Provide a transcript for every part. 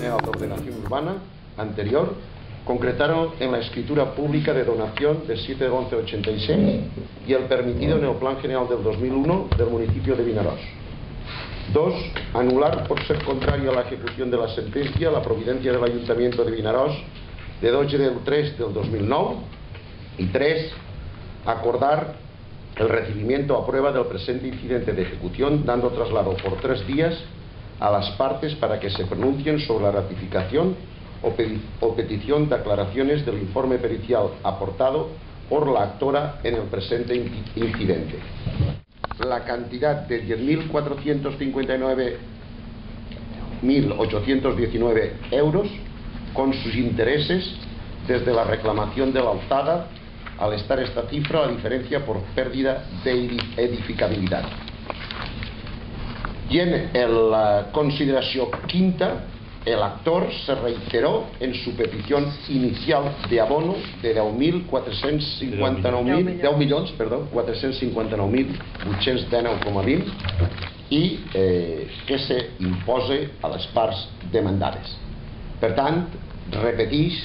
General de Ordenación Urbana anterior concretaron en la escritura pública de donación del 7/11/86 y el permitido en el Plan General del 2001 del municipio de Vinaròs. 2. Anular por ser contrario a la ejecución de la sentencia la providencia del Ayuntamiento de Vinaròs de 12 del 3 del 2009. Y 3. Acordar el recibimiento a prueba del presente incidente de ejecución, dando traslado por 3 días a las partes para que se pronuncien sobre la ratificación o petición de aclaraciones del informe pericial aportado por la actora en el presente incidente. La cantidad de 10.459.819 euros con sus intereses desde la reclamación de la alzada, al estar esta cifra la diferencia por pérdida de edificabilidad. Y en la consideración quinta, el actor se reiteró en su petición inicial de abono de 10.459.819,20 i que se impose a les parts demandades. Per tant, repeteix,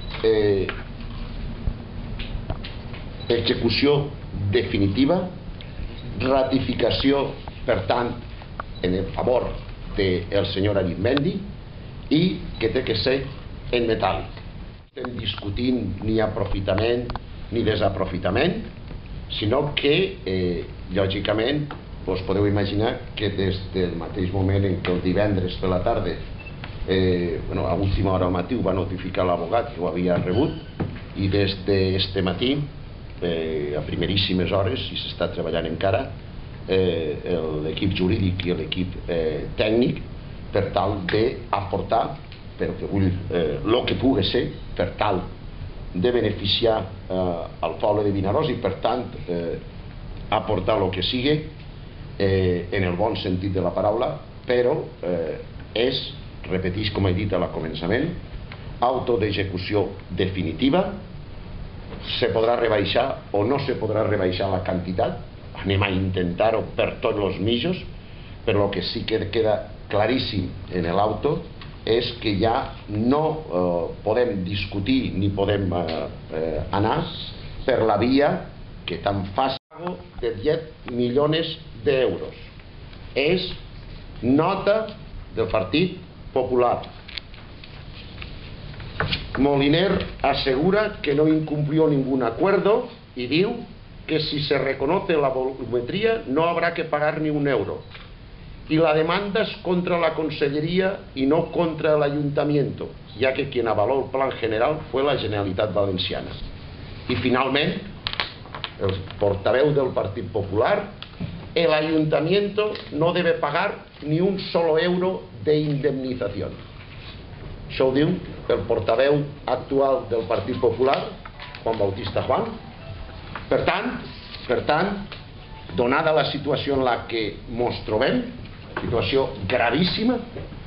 execució definitiva, ratificació, per tant, en el favor del senyor Arizmendi, i que té que ser en metàl·lic. No estem discutint ni aprofitament ni desaprofitament, sinó que, lògicament, us podeu imaginar que des del mateix moment en què el divendres per la tarda, a última hora al matí ho va notificar l'abogat que ho havia rebut, i des d'este matí, a primeríssimes hores, i s'està treballant encara, l'equip jurídic i l'equip tècnic per tal d'aportar el que pugui ser per tal de beneficiar el poble de Vinaròs i per tant aportar el que sigui en el bon sentit de la paraula, però és, repeteix com he dit al començament, auto d'execució definitiva. Se podrà rebaixar o no se podrà rebaixar la quantitat, anem a intentar-ho per tots els mitjans, però el que sí que queda claríssim en l'auto és que ja no podem discutir ni podem anar per la via que tan fàcil de 10 milions d'euros. És nota del Partit Popular. Moliner asegura que no incumplió ningún acuerdo y diu que si se reconoce la volumetría no habrá que pagar ni un euro. Y la demanda es contra la Consellería y no contra el Ayuntamiento, ya que quien avaló el plan general fue la Generalitat Valenciana. Y finalmente, el portaveu del Partit Popular, el Ayuntamiento no debe pagar ni un solo euro de indemnización. Això ho diu el portaveu actual del Partit Popular, Juan Bautista Juan. Per tant, donada la situació en la que ens trobem, situació gravíssima,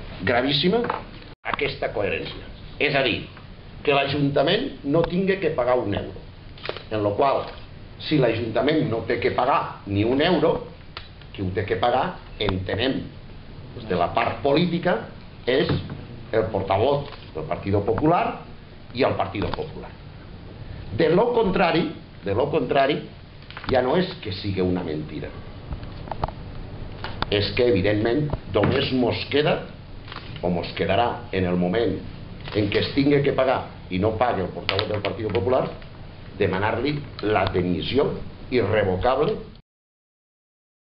aquesta coherència. És a dir, que l'Ajuntament no tingui que pagar un euro. En la qual, si l'Ajuntament no té que pagar ni un euro, qui ho té que pagar, entenem, des de la part política, és el portavoz del Partit Popular i el Partit Popular. De lo contrari, ja no és que sigui una mentira. És que, evidentment, només mos queda, o mos quedarà en el moment en què es tingui que pagar i no pagui el portavoz del Partit Popular, demanar-li la dimissió irrevocable